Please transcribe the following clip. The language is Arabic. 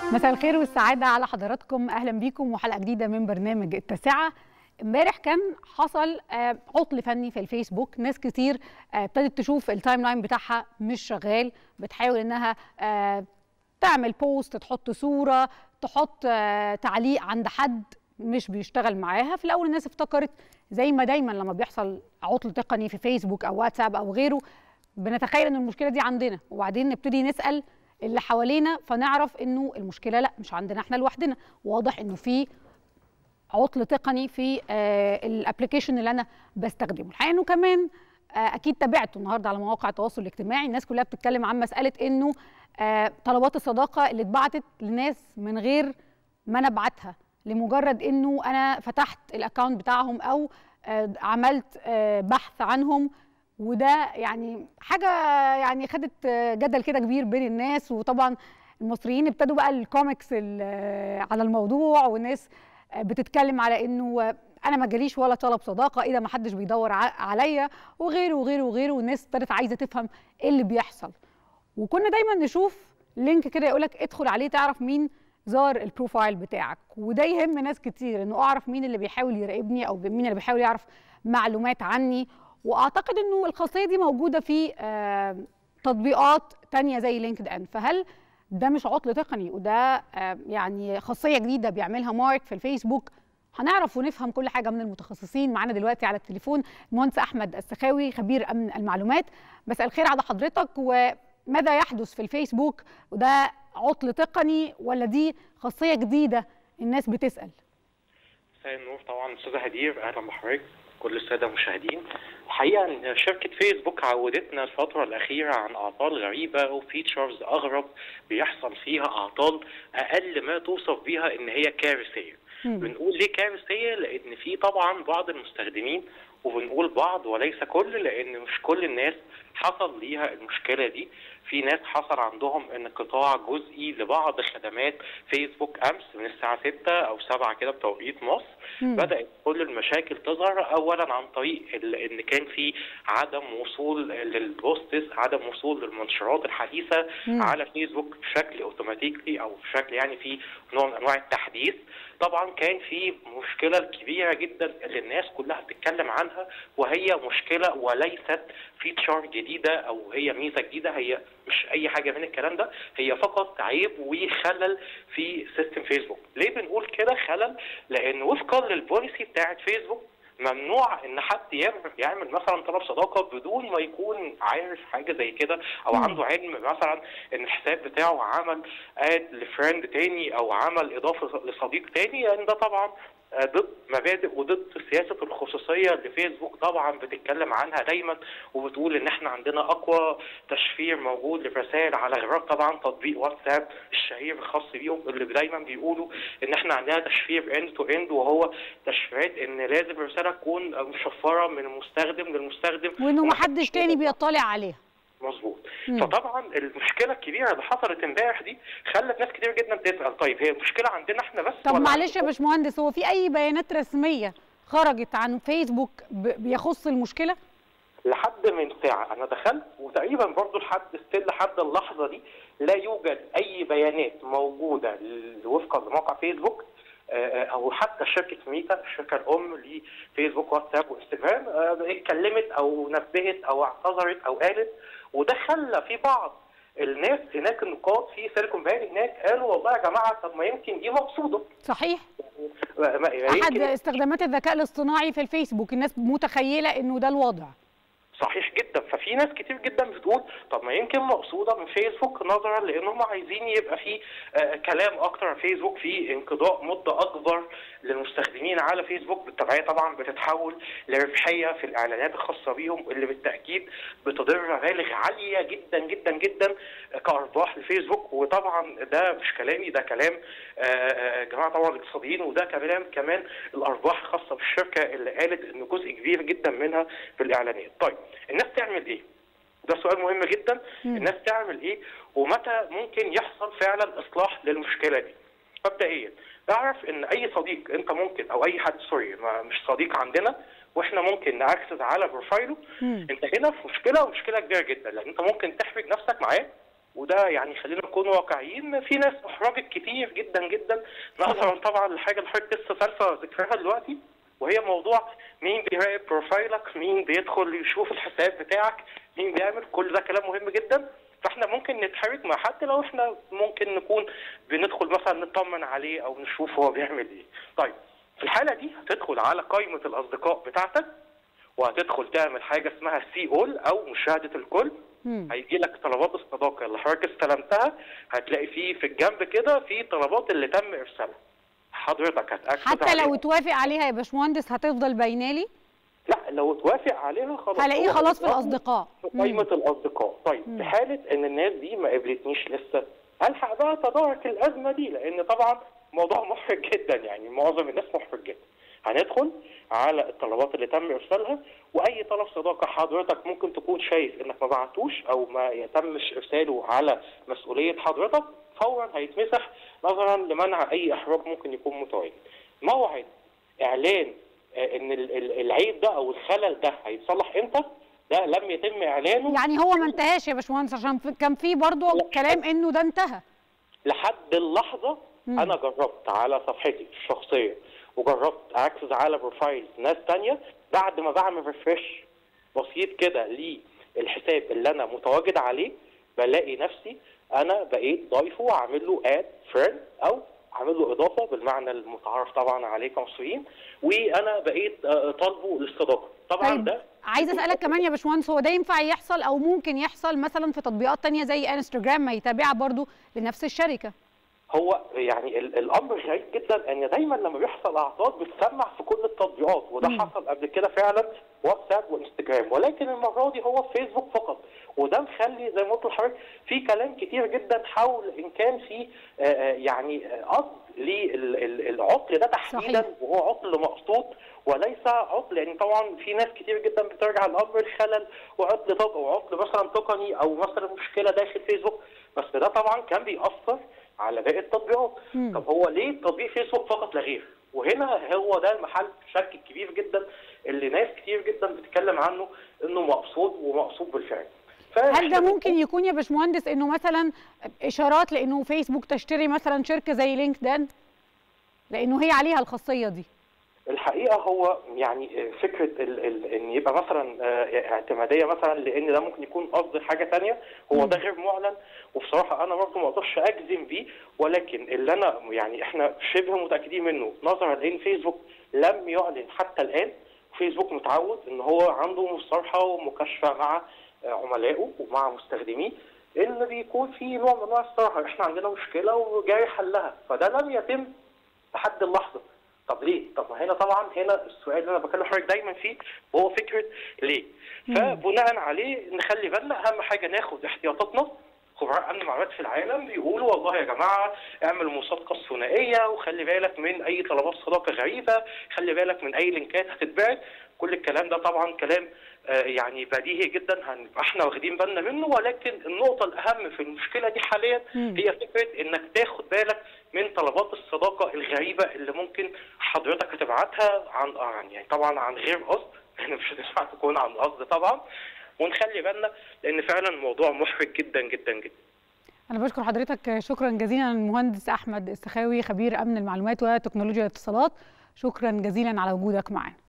مساء الخير والسعادة على حضراتكم، أهلا بيكم وحلقة جديدة من برنامج التاسعة. امبارح كان حصل عطل فني في الفيسبوك، ناس كتير ابتدت تشوف التايم لاين بتاعها مش شغال، بتحاول انها تعمل بوست، تحط صورة، تحط تعليق عند حد مش بيشتغل معاها. في الأول الناس افتكرت زي ما دايما لما بيحصل عطل تقني في فيسبوك أو واتساب أو غيره بنتخيل ان المشكلة دي عندنا، وبعدين نبتدي نسأل اللي حوالينا فنعرف انه المشكله لا مش عندنا احنا لوحدنا، واضح انه في عطل تقني في الابلكيشن اللي انا بستخدمه. الحقيقه انه كمان اكيد تابعته النهارده على مواقع التواصل الاجتماعي، الناس كلها بتتكلم عن مساله انه طلبات الصداقه اللي اتبعتت لناس من غير ما انا ابعتها، لمجرد انه انا فتحت الاكونت بتاعهم او عملت بحث عنهم، وده يعني حاجه يعني خدت جدل كده كبير بين الناس. وطبعا المصريين ابتدوا بقى الكوميكس على الموضوع، والناس بتتكلم على انه انا ما جاليش ولا طلب صداقه، ايه ده ما حدش بيدور عليا، وغيره وغيره وغيره. والناس ابتدت عايزه تفهم ايه اللي بيحصل. وكنا دايما نشوف لينك كده يقول لك ادخل عليه تعرف مين زار البروفايل بتاعك، وده يهم ناس كتير انه اعرف مين اللي بيحاول يراقبني او مين اللي بيحاول يعرف معلومات عني. واعتقد انه الخاصيه دي موجوده في تطبيقات تانية زي لينكد ان. فهل ده مش عطل تقني وده يعني خاصيه جديده بيعملها مارك في الفيسبوك؟ هنعرف ونفهم كل حاجه من المتخصصين. معانا دلوقتي على التليفون المهندس احمد السخاوي خبير امن المعلومات. مساء الخير على حضرتك، وماذا يحدث في الفيسبوك؟ وده عطل تقني ولا دي خاصيه جديده الناس بتسال؟ مساء النور. طبعا استاذه هدير، اهلا بحضرتك كل الساده المشاهدين. الحقيقه ان شركه فيسبوك عودتنا الفتره الاخيره عن اعطال غريبه وفيتشرز اغرب بيحصل فيها اعطال اقل ما توصف بيها ان هي كارثيه. بنقول ليه كارثيه؟ لان في طبعا بعض المستخدمين، وبنقول بعض وليس كل، لان مش كل الناس حصل ليها المشكله دي. في ناس حصل عندهم انقطاع جزئي لبعض خدمات فيسبوك امس من الساعه 6 او 7 كده بتوقيت مصر. بدات كل المشاكل تظهر، اولا عن طريق ان كان في عدم وصول للبوستس، عدم وصول للمنشورات الحديثه على فيسبوك بشكل اوتوماتيكي او بشكل يعني في نوع من انواع التحديث. طبعا كان في مشكله كبيره جدا اللي الناس كلها بتتكلم عنها، وهي مشكله وليست فيتشر جديده او هي ميزه جديده، هي مش اي حاجه من الكلام ده، هي فقط عيب وخلل في سيستم فيسبوك. ليه بنقول كده خلل؟ لان وفقا للبوليسي بتاعت فيسبوك ممنوع ان حد يعمل مثلا طلب صداقه بدون ما يكون عارف حاجه زي كده، او عنده علم مثلا ان الحساب بتاعه عمل اد لفريند تاني او عمل اضافه لصديق تاني، لان ده طبعا ضد مبادئ وضد سياسه الخصوصيه اللي فيسبوك طبعا بتتكلم عنها دايما، وبتقول ان احنا عندنا اقوى تشفير موجود للرسائل على غرار طبعا تطبيق واتساب الشهير الخاص بيهم، اللي دايما بيقولوا ان احنا عندنا تشفير اند تو اند، وهو تشفيرات ان لازم الرساله تكون مشفره من المستخدم للمستخدم وانه ما حدش تاني بيطلع عليها. مظبوط. فطبعا المشكله الكبيره اللي حصلت امبارح دي خلت ناس كتير جدا تسال طيب هي المشكله عندنا احنا بس؟ طب معلش يا باشمهندس، هو في اي بيانات رسميه خرجت عن فيسبوك بيخص المشكله؟ لحد من ساعه انا دخلت، وتقريبا برضو لحد اللحظه دي لا يوجد اي بيانات موجوده وفقا لموقع فيسبوك او حتى شركه ميتا الشركه الام لفيسبوك واتساب وانستجرام اتكلمت او نبهت او اعتذرت او قالت. وده خلى في بعض الناس هناك النقاد في سيليكون فالي هناك قالوا والله يا جماعه طب ما يمكن دي مقصوده. صحيح. احد استخدامات الذكاء الاصطناعي في الفيسبوك، الناس متخيله انه ده الوضع. صحيح جدا. ففي ناس كتير جدا بتقول طب ما يمكن مقصوده من فيسبوك نظرا لانهم عايزين يبقى في كلام اكتر عن فيسبوك، في انقضاء مده اكبر للمستخدمين على فيسبوك، بالتبعيه طبعا بتتحول لربحيه في الاعلانات الخاصه بيهم اللي بالتاكيد بتضر مبالغ عاليه جدا جدا جدا كارباح لفيسبوك. وطبعا ده مش كلامي، ده كلام جماعه طبعا الاقتصاديين، وده كمان الارباح الخاصه بالشركه اللي قالت ان جزء كبير جدا منها في الاعلانات. طيب الناس تعمل ايه؟ ده سؤال مهم جدا. الناس تعمل ايه ومتى ممكن يحصل فعلا اصلاح للمشكله دي؟ مبدئيا اعرف ان اي صديق انت ممكن او اي حد سوري مش صديق عندنا واحنا ممكن ناكسس على بروفايله، انت هنا في مشكله ومشكله كبيره جدا، لان انت ممكن تحرج نفسك معاه وده يعني خلينا نكون واقعيين، في ناس احرجت كتير جدا جدا، نظرا طبعا لحاجه اللي حضرتك لسه سالفه ذكرها دلوقتي، وهي موضوع مين بيراقب بروفايلك، مين بيدخل يشوف الحساب بتاعك، مين بيعمل. كل ده كلام مهم جدا. فاحنا ممكن نتحرج مع حد لو احنا ممكن نكون بندخل مثلا نطمن عليه او نشوف هو بيعمل ايه. طيب في الحاله دي هتدخل على قائمه الاصدقاء بتاعتك، وهتدخل تعمل حاجه اسمها سي اول او مشاهده الكل. هيجي لك طلبات الصداقه اللي حضرتك استلمتها، هتلاقي فيه في الجنب كده في طلبات اللي تم ارسالها. حضرتك هتاكد حتى لو توافق عليها يا باشمهندس هتفضل باينه لي؟ لا، لو توافق عليها خلاص هلاقيه خلاص في الاصدقاء، في قائمه الاصدقاء. طيب في حاله ان الناس دي ما قبلتنيش لسه، الحق بقى تدارك الازمه دي، لان طبعا موضوع محرج جدا، يعني معظم الناس محرج جدا. هندخل على الطلبات اللي تم ارسالها، واي طلب صداقه حضرتك ممكن تكون شايف انك ما بعتوش او ما يتمش ارساله على مسؤوليه حضرتك، فورا هيتمسح نظرا لمنع اي احراج ممكن يكون متواجد. موعد اعلان ان العيب ده او الخلل ده هيتصلح امتى؟ ده لم يتم اعلانه. يعني هو ما انتهاش يا باشمهندس؟ عشان كان في برضه كلام انه ده انتهى. لحد اللحظه انا جربت على صفحتي الشخصيه وجربت اكسس على بروفايل ناس ثانيه، بعد ما بعمل ريفرش بسيط كده للحساب اللي انا متواجد عليه، بلاقي نفسي انا بقيت ضايفه وعامل له اد فريند او عامل له اضافه بالمعنى المتعارف طبعا عليه كمصريين، وانا بقيت طالبه للصداقه. طبعا طيب ده عايزه اسالك كمان يا باشمهندس، هو ده ينفع يحصل او ممكن يحصل مثلا في تطبيقات ثانيه زي انستجرام ما يتابعها برضو لنفس الشركه؟ هو يعني الامر غريب جدا ان دايما لما بيحصل اعطال بتسمع في كل التطبيقات، وده حصل قبل كده فعلا واتساب وانستجرام، ولكن المره دي هو في فيسبوك فقط. وده مخلي زي ما قلت لحضرتك في كلام كتير جدا حول ان كان في يعني قصد للعطل ده تحديدا، صحيح. وهو عطل مقصود وليس عطل، يعني طبعا في ناس كتير جدا بترجع الامر الخلل وعطل او عطل مثلا تقني او مثلا مشكله داخل فيسبوك، بس ده طبعا كان بيأثر على باقي التطبيقات. طب هو ليه تطبيق فيسبوك فقط لا غير؟ وهنا هو ده المحل الشك الكبير جدا اللي ناس كتير جدا بتتكلم عنه انه مقصود ومقصود بالفعل. هل ده ممكن يكون يا باشمهندس انه مثلا اشارات لانه فيسبوك تشتري مثلا شركه زي لينكدين لانه هي عليها الخاصيه دي؟ الحقيقه هو يعني فكره ان يبقى مثلا اعتماديه مثلا، لان ده ممكن يكون قصد حاجه ثانيه، هو ده غير معلن، وبصراحه انا برضه ما اقدرش اجزم بيه، ولكن اللي انا يعني احنا شبه متاكدين منه نظرا لان فيسبوك لم يعلن حتى الان. فيسبوك متعود ان هو عنده مصارحه ومكاشفه مع عملائه ومع مستخدميه، ان بيكون في نوع من انواع الصراحه، احنا عندنا مشكله وجاي حلها، فده لم يتم لحد اللحظه. طب ليه؟ طب ما هنا طبعا هنا السؤال اللي انا بكلم حضرتك دايما فيه وهو فكره ليه؟ فبناء عليه نخلي بالنا، اهم حاجه ناخد احتياطاتنا. خبراء امن المعلومات في العالم بيقولوا والله يا جماعه اعمل مصادقه ثنائيه، وخلي بالك من اي طلبات صداقه غريبه، خلي بالك من اي لينكات هتتبعت. كل الكلام ده طبعا كلام يعني بديهي جدا هنبقى احنا واخدين بالنا منه، ولكن النقطه الاهم في المشكله دي حاليا هي فكره انك تاخد بالك من طلبات الصداقه الغريبه اللي ممكن حضرتك هتبعتها عن يعني طبعا عن غير قصد، احنا مش هتنفع تكون عن قصد طبعا، ونخلي بالنا لان فعلا الموضوع محرج جدا جدا جدا. أنا بشكر حضرتك شكرا جزيلا المهندس أحمد السخاوي، خبير أمن المعلومات وتكنولوجيا الاتصالات، شكرا جزيلا على وجودك معنا.